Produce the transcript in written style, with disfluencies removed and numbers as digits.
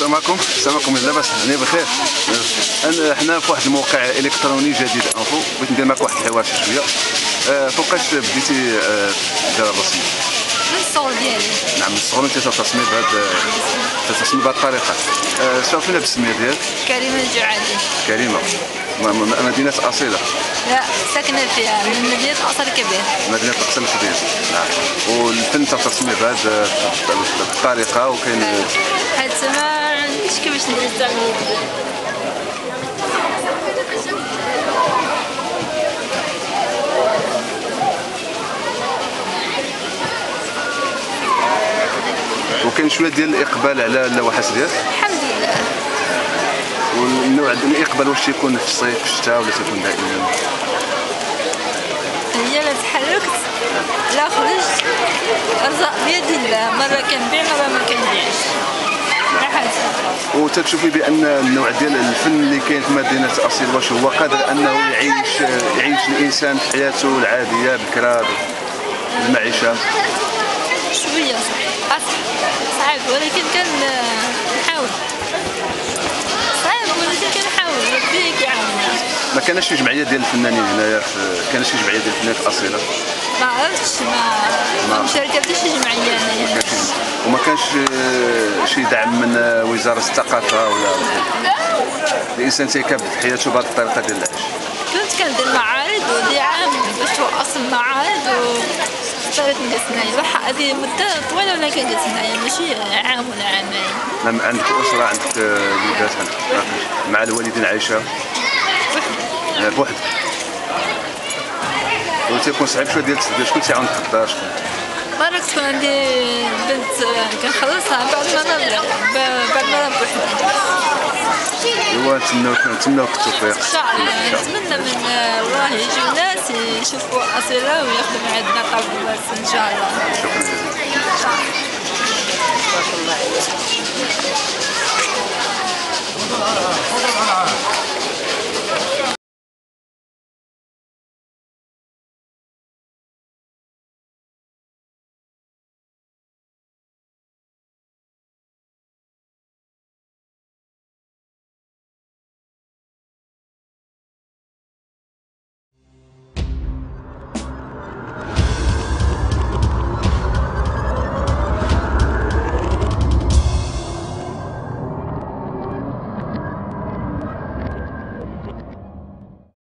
السلام عليكم. السلام عليكم. لاباس؟ انا بخير. حنا في واحد الموقع الكتروني جديد انفو، بغيت ندير معك واحد الحوار شويه. فوقاش بديتي الدراسه الرسميه؟ من الصغر ديالي. نعم، من الصغر انت تتصمي بهذه الطريقه. شوفينا بالسميه ديالك. كريمة الجعادي. كريمه، مدينه اصيله؟ لا، ساكنة فيها من مدينة قصر الكبير. مدينه قصر الكبير. نعم. والفن تتصمي بهذه الطريقه وكاين حيت ما عنديش كيفاش ندير التعميد. وكاين شويه ديال الاقبال على اللوحات ديالك؟ الحمد لله. والنوع ديال الاقبال واش تيكون في الصيف في الشتاء ولا تيكون دائما؟ هي لا تحركت لا خرجت الرزق بيد الله، مرة كنبيع مرة ما كنبيعش على حسب. وتتشوفي بان النوع ديال الفن اللي كاين في مدينه اصيل واش هو قادر انه يعيش الانسان في حياته العاديه بكرا المعيشه؟ شوية صعب ولكن كنحاول. صعب ولكن كنحاول، ربي كيعاوننا. ما كانش شي جمعيه ديال الفنانين هنايا؟ كان شي جمعيه ديال الفنانين في اصيله؟ ما عرفتش، ما مشاركة شي جمعية هنايا. وما كانش شي دعم من وزاره الثقافه ولا الانسان تيكابد حياته بهذه الطريقه ديال العيش؟ كنت كندير معارض ودي عام باش توقف المعارض واختارت نجلس هنايا. واحد هذه مدة طويلة ولا كنجلس هنايا ماشي عام ولا عامين. عندك أسرة، عندك وليدات، مع الوالدين عايشة؟ بوحدك. وتيكون صعيب شوية ديال التدبير، شكون تيعاون في الدار؟ مرة تكون عندي بنت كنخلصها بعد ما نبلغ، بعد ما بوحدي. ايوا نتمناو التوفيق ان شاء الله. نتمنى من الله يجيو ناس يشوفوا اصيله ويخدموا عندنا قبل الورث ان شاء الله. شكرا جزيلا. ان شاء الله.